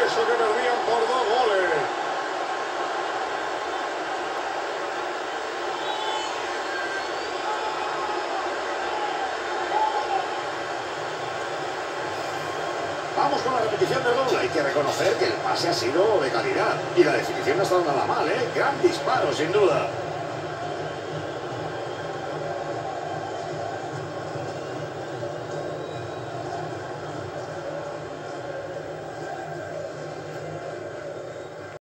eso que perdían por 2 goles. Vamos con la repetición del gol. Hay que reconocer que el pase ha sido de calidad. Y la definición no ha estado nada mal, ¿eh? Gran disparo, sin duda.